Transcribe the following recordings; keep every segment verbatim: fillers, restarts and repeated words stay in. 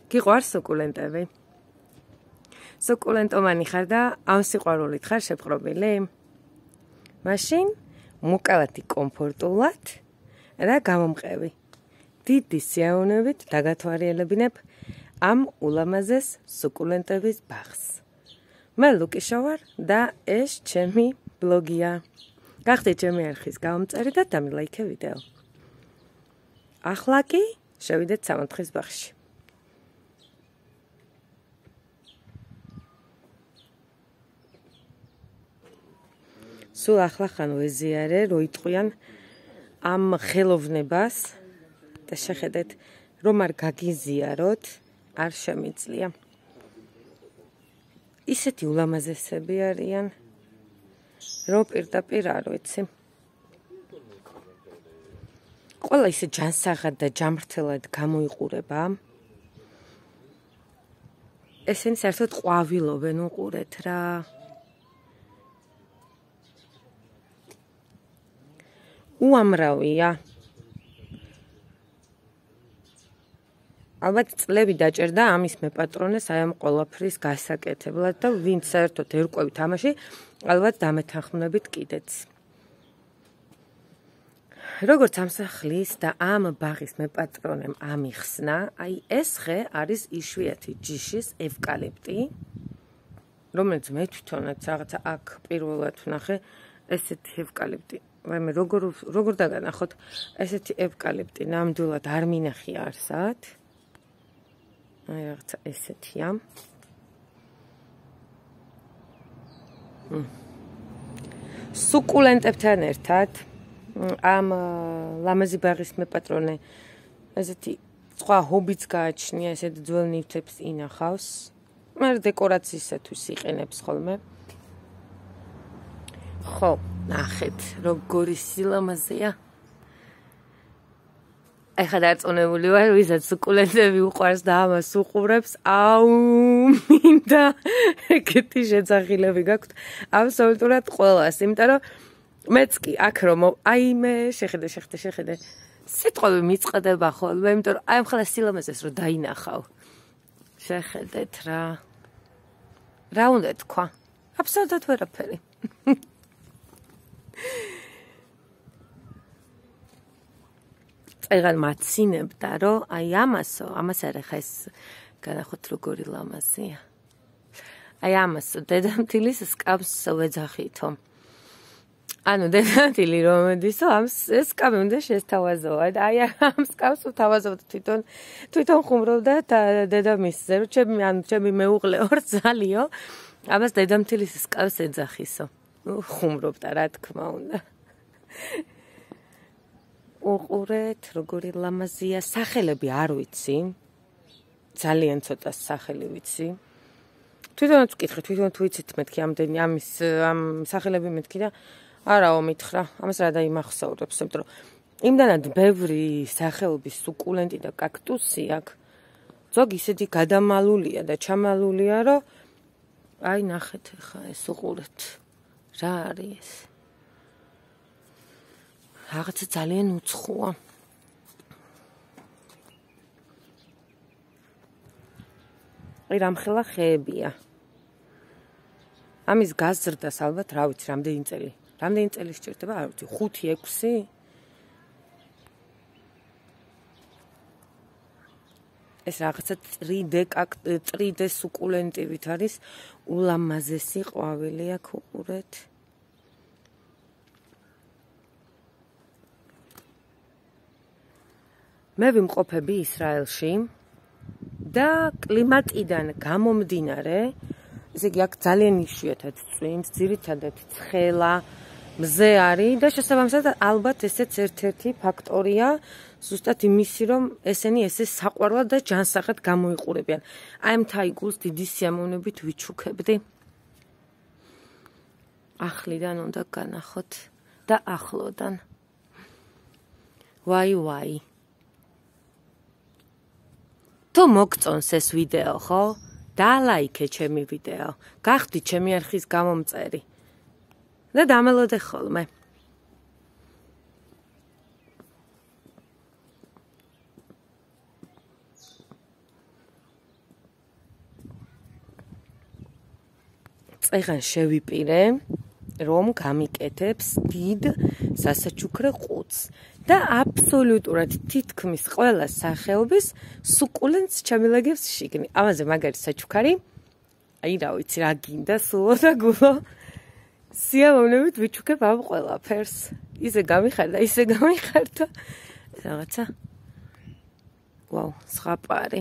გიყვარს სუკულენტები? სუკულენტომანი ხარ და ამ სიყვარულით ხარ შეპყრობილი? მაშინ მოკალათი კომფორტულად და გამომყევი. დიდი სიაოვნებით დაგათვალიერებინებ ამ ულამაზეს სუკულენტების ბაღს. მე ლუკიშა ვარ და ეს ჩემი ბლოგია. გახდეთ ჩემი არხის გამომწერი და დამილაიქე ვიდეო. ახლა კი შევიდეთ სამოთხის ბაღში. სულ ახლა ხან ვეზიარე, რო იტყვიან ამ ხელოვნებას და შეხედეთ, რომ არ გაგიზიაროთ, არ შემიძლია. ისეთი ულამაზესები არიან, რომ პირდაპირ არ ვიცი. ყველა ისე ჯანსაღად და ჯამრთელად გამოიყურება. ესენი საერთოდ ყვავილობენ, უყურეთ რა. უამრავია. ალბათ წლები დაჭერდა ამის მეპატრონეს აი ამ ყველაფრის გასაკეთებლად და ვინც საერთოდ ერკვევი თამაში, ალბათ დამეთანხმნებით კიდეც. როგორც ამ სახლის და ამ ბაღის მეპატრონემ ამიხსნა, აი ეს ხე არის იშვიათი ჯიშის ევკალიპტი, რომელიც მე თვითონაც რაღაცა აქ პირველად ვნახე ესეთი ევკალიპტი. ვაიმე როგორ როგორ დაგანახოთ ესეთი ევკალიპტი ნამდვილად არ მინახია არსად. აი რაღაცა ესეთია. სუკულენტებთან ერთად ამ ლამაზი ბაღის მეპატრონე ესეთი სხვა ჰობიც გააჩნია, ესეთი ძველ ნივთებს ინახავს. მე დეკორაციისათვის იყენებს ხოლმე. ხო, ნახეთ, როგორი სილამაზეა. ეხლა დარწმუნებული ვარ, ვისაც სუკულენტები უყვარს და ამას უყურებს, აუ, მინდა ეგეთი შეძახილები გაქვთ აბსოლუტურად ყველას, იმიტომ რომ მეც კი აქ რომ აი მე შეხედე, შეხედე, შეხედე. სიტყვები მიწყდება ხოლმე, იმიტომ რომ აი ახლა სილამაზეს რომ დაინახავ. შეხედეთ რა. რა უნდა თქვა? აბსოლუტურად ვერაფერი. წეგან მაცინებდა, რომ აი ამასო, ამას არ ახლა ეს განახოთ როგორი ლამაზია. აი ამასო, დედამთილის სკამს ვეძახითო. ანუ დედამთილი რომ მედისო, ამ ეს სკამი უნდა შესთავაზოა და აი ამ სკამს ვთავაზობთ თვითონ, თვითონ ხუმრობდა დედამისზე, რომ ჩემი ანუ ჩემი მეუღლე ორ ზალიო, ამას დედამთილის სკამს ეძახისო. ხუმრობდა, რა თქმა უნდა. უყურეთ, როგორი ლამაზია, სახელები არ ვიცი. ძალიან ცოტა სახელი ვიცი. თვითონაც ვკითხე, თვითონ თუ ვიცით მეთქი ამდენი ამის ამ სახელები მეთქი და არაო მითხრა, ამას რა დაიმახსოვრებს, იმიტომ რომ იმდანად ბევრი სახეობის სუკულენტი და კაქტუსი აქვს. ზოგი ისეთი გადამალულია და ჩამალულია, რომ აი ნახეთ ხა ეს უყურეთ. რა არის ეს? რაღაცა ძალიან უცხოა. აი რამხელა ხეებია. ამის გაზრდას ალბათ რა ვიცი, რამდენი წელი. რამდენი წელი სჭირდება, არ ვიცი, ხუთი, ექვსი? ეს რაღაცა წრიდე წრიდე სუკულენტივით არის ულამაზესი ყვავილი აქ უყურეთ. მე ვიმყოფები ისრაელში და კლიმატიდან გამომდინარე, ესე იგი აქ ძალიან იშვიათად წვიმს, ძირითადად ცხელა, მზე არის და შესაბამისად ალბათ ესეც ერთ-ერთი ფაქტორია ზუსტად იმისი, რომ ესენი ესე საყვარლად და ჯანსაღად გამოიყურებიან. აი ამ თაიგულს დიდი სიამოვნებით ვიჩუქებდი. ახლიდან უნდა განახოთ და ახლოდან. ვაი ვაი. თუ მოგწონს ეს ვიდეო, ხო? დალაიქე ჩემი ვიდეო. გახდი ჩემი არხის გამომწერი. და დამელოდე ხოლმე. წეღან შევიპირე, რომ გამიკეთებს დიდ სასაჩუქრე ყუთს და აბსოლუტურად თითქმის ყველა სახეობის სუკულენტს ჩამილაგებს შიგნით. ამაზე მაგარი საჩუქარი, აი რა ვიცი, რა გინდა, სულო და გულო. სიამოვნებით ვიჩუქებ ამ ყველაფერს. ისე გამიხარდა, ისე გამიხარდა. რაღაცა. ვაუ, ზღაპარი.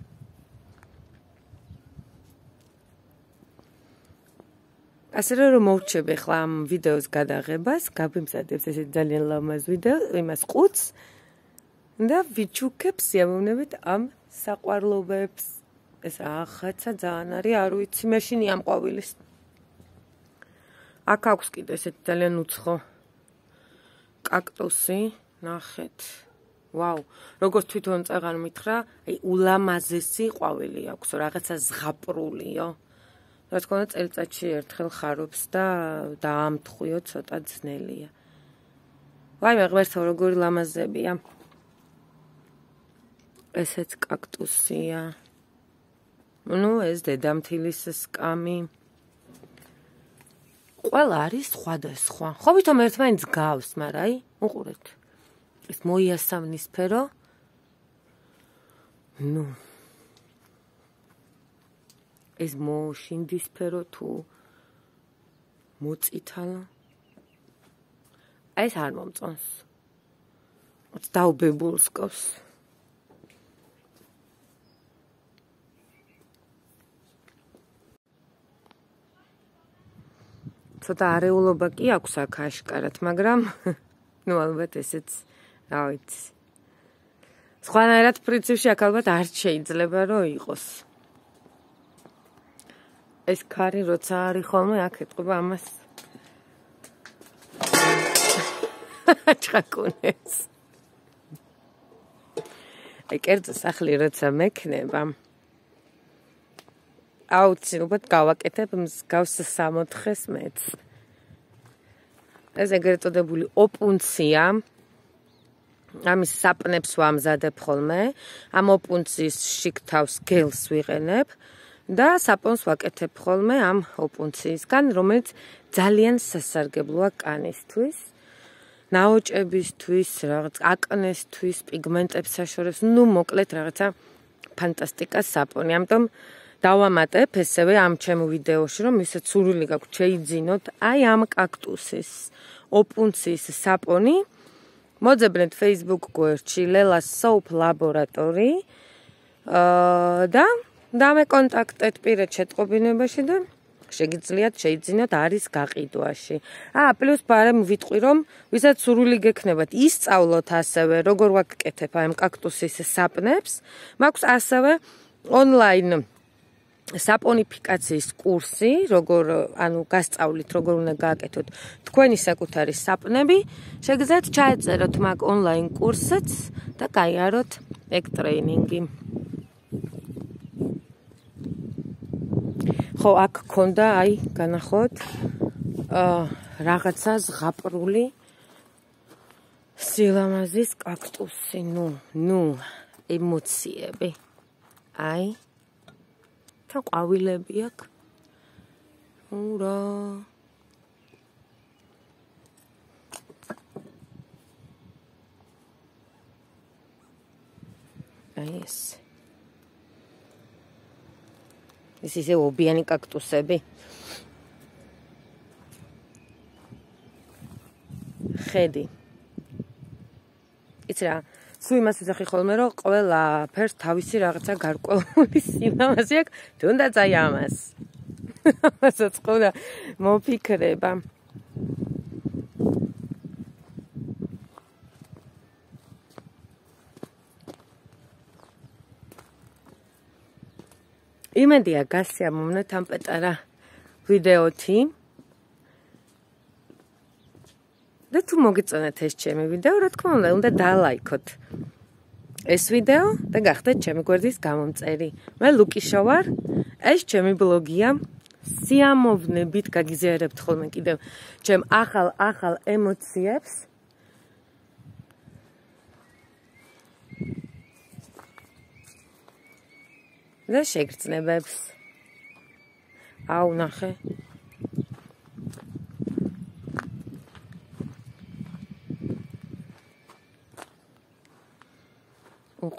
ასე რომ მოვჩები ახლა ამ ვიდეოს გადაღებას, გამიმზადებს ესე ძალიან ლამაზ ვიდეო, იმას ყუთს და ვიჩუქებ სიამოვნებით ამ საყვარლობებს. ეს რაღაცა ძალიან არის, არ ვიცი, მეშინი ამ ყვავილის. აქ აქვს კიდე ესეთი ძალიან უცხო კაქტუსი, ნახეთ. ვაუ, როგორც თვითონ წეღან მითხრა, აი ულამაზესი ყვავილი აქვს, რაღაცა ზღაპრულიო. რა თქმა უნდა, წელიწადში ერთხელ ხარობს და დაამთხვიო, ცოტა ძნელია. ვაიმე, ღმერთო, როგორი ლამაზებია. ესეც კაქტუსია. ნუ, ეს დედამთილის სკამი. ყველა არის სხვადასხვა. ხო ვითომ ერთმანეთს გავს, მაგრამ აი, უყურეთ. ეს მოიასამნისფერო. ნუ. ეს მოშინდისფერო თუ მოწითალო. აი ეს არ მომწონს. დაუბებულს ყავს. ცოტა არეულობა კი აქვს აქ აშკარად, მაგრამ ნუ ალბათ ესეც რა ვიცი. სხვანაირად პრინციპში აქ ალბათ არ შეიძლება რომ იყოს. ეს ქარი როცა არის ხოლმე აქ ეთყობა ამას. ჩაკუნეს. აი კერძო სახლი როცა მექნება აუცილებლად გავაკეთებ მსგავს სამოთხეს მეც. ეს ეგრეთ წოდებული ოპუნცია. ამის საპნებს ვამზადებ ხოლმე. ამ ოპუნციის შიგთავს გელს ვიყენებ და საპონს ვაკეთებ ხოლმე ამ ოპუნციისგან, რომელიც ძალიან სასარგებლოა კანისთვის, ნაოჭებისთვის, რაღაც აკნესთვის, პიგმენტებს საშორებს, ნუ მოკლედ რაღაცა ფანტასტიკა საპონი. ამიტომ დავამატებ ესევე ამ ჩემ ვიდეოში, რომ ისეთ სურვილი გაქვთ შეიძინოთ აი ამ კაქტუსის ოპუნციის საპონი. მოძებნეთ Facebook გვერდში ლელას soap laboratory და დამეკონტაქტეთ პირად შეტყობინებაში და შეგიძლიათ შეიძინოთ არის გაყიდვაში. აა პლუს ბარემ ვიტყვი რომ ვისაც სურვილი გექნებათ ისწავლოთ ასევე როგორ ვაკეთებ ამ კაქტუსის საპნებს. მაქვს ასევე ონლაინ საპონიფიკაციის კურსი, როგორ ანუ გასწავლით როგორ უნდა გააკეთოთ თქვენი საკუთარი საპნები. შეგიძლიათ ჩაეწეროთ მაგ ონლაინ კურსიც და გაიაროთ ეგ ტრეინინგი. ხო, აქ ქონდა, აი, განახოთ, აა რაღაცა ზღაპრული სილამაზის კაქტუსი, ნუ, ნუ, ემოციები. აი, თან ყვავილები აქ. ურა. აი ეს. ეს ისე ობიანი კაქტუსები. ხედი. იცი რა, სულ იმას ვიზახი ხოლმე, რომ ყველა ფერს თავისი რაღაცა გარკვეული სილამაზე აქვს, თუნდაც აი ამას. ამასაც ყოლა მოფიქრება. იმედია გასიამოვნეთ ამ პატარა ვიდეოთი. და თუ მოგეწონათ ეს ჩემი ვიდეო, რა თქმა უნდა, უნდა დალაიქოთ ეს ვიდეო და გახდეთ ჩემი გვერდის გამომწერი. მე ლუკიშა ვარ, ეს ჩემი ბლოგია. სიამოვნებით გაგიზიარებთ ხოლმე კიდევ ჩემ ახალ ახალ ემოციებს. და შეგრძნებებს. აუ, ნახე.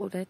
უყურეთ.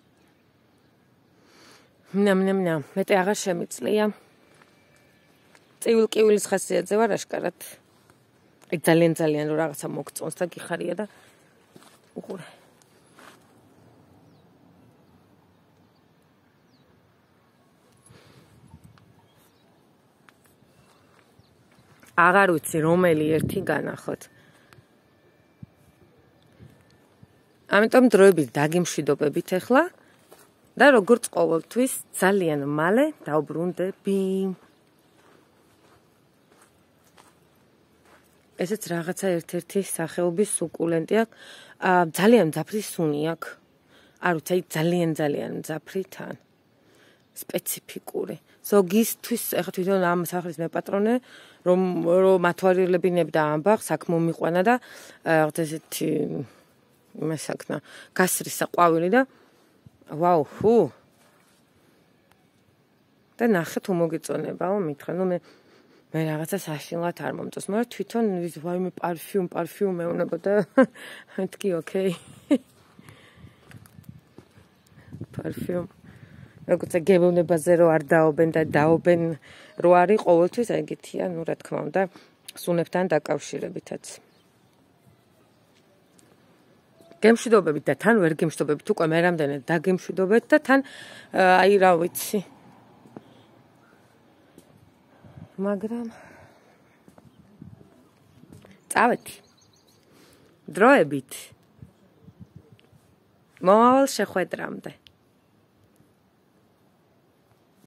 მნა მნა მნა, მეტი აღარ შემიძლია. წივილ-კივილის ხასიათზე ვარ აშკარად. აი ძალიან ძალიან რომ რაღაცა მოგწონს და გიხარია და უყურე. აღარ ვიცი რომელი ერთი განახოთ. ამიტომ დროებით დაგიმშვიდობებით ახლა და როგორც ყოველთვის ძალიან მალე დავბრუნდები. ესეც რაღაცა ერთ-ერთი სახეობის სუკულენტია. ძალიან მძაფრი სუნი აქვს. არ ვიცი, ძალიან ძალიან მძაფრი თან. სპეციფიკური. ზოგისთვის, ახლა თვითონ ამ სახლის მეპატრონე, რომ რომ ათვალირლებინებდა ამბახს, აქ მომიყვანა და რაღაც ესეთი მასაკნა, გასრისა ყვავილი და ვაუ, ჰუ. და ნახე თუ მოგეწონებაო, მითხრა, ნუ მე მე რაღაცა საშინლად არ მომწონს, მაგრამ თვითონ ვაიმე პარფიუმ, პარფიუმ მეუნება და მეთქი ოკეი. პარფიუმ. როგორც გეუბნებაზე რო არ დაობენ და დაობენ რო არის ყოველთვის ეგეთია, ნუ რა თქმა უნდა, სუნებთან დაკავშირებითაც. გემშვიდობებით და თან ვერ გემშვიდობებით, უკვე მე რამდენად დაგემშვიდობეთ და თან აი რა ვიცი. მაგრამ წავედი. დროებით. მომავალ შეხვედრამდე.